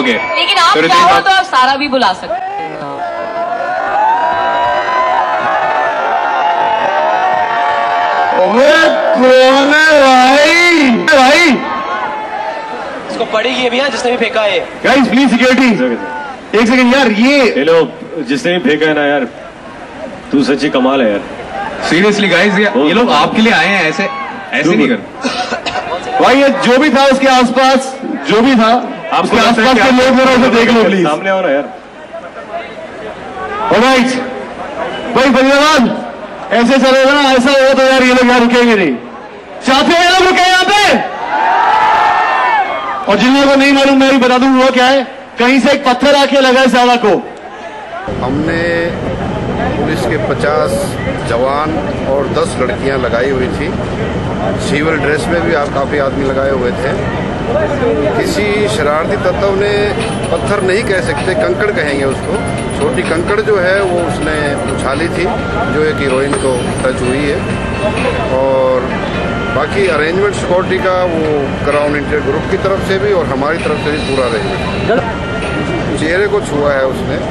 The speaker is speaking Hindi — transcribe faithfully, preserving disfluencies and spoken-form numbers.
होंगे। लेकिन आप चाहो तो आप सारा भी बुला सकते हैं। कौन है भाई? भाई इसको पड़ेगी अभी, जिसने भी फेंका है। गाइस प्लीज सिक्योरिटी, एक सेकंड यार। ये ये लो, जिसने भी फेंका है ना यार, तू सच्ची कमाल है यार। सीरियसली गाइस, ये लोग आपके लिए आए हैं, ऐसे ऐसे नहीं कर भाई। ये जो भी था उसके आसपास, जो भी था उसके आसपास के लोग जरा उसे देख लो प्लीज। सामने आओ ना यार। ऑलराइट भाई, फरीदाबाद ऐसे चलेगा ना, ऐसा हो तो यार ये लोग यहाँ रुकेंगे नहीं। चाहते हैं लोग रुके यहाँ पे? और जिन लोगों को नहीं मालूम मैं भी बता दूं वो क्या है। कहीं से एक पत्थर आके लगा है साला को। हमने पुलिस के पचास जवान और दस लड़कियां लगाई हुई थी। सिविल ड्रेस में भी आप काफ़ी आदमी लगाए हुए थे। किसी शरारती तत्व ने, पत्थर नहीं कह सकते, कंकड़ कहेंगे उसको, छोटी कंकड़ जो है वो उसने उछाली थी, जो एक हीरोइन को टच हुई है। और बाकी अरेंजमेंट सिक्योरिटी का वो क्राउन इंटर ग्रुप की तरफ से भी और हमारी तरफ से भी पूरा अरेंजमेंट। चेहरे को छुआ है उसने।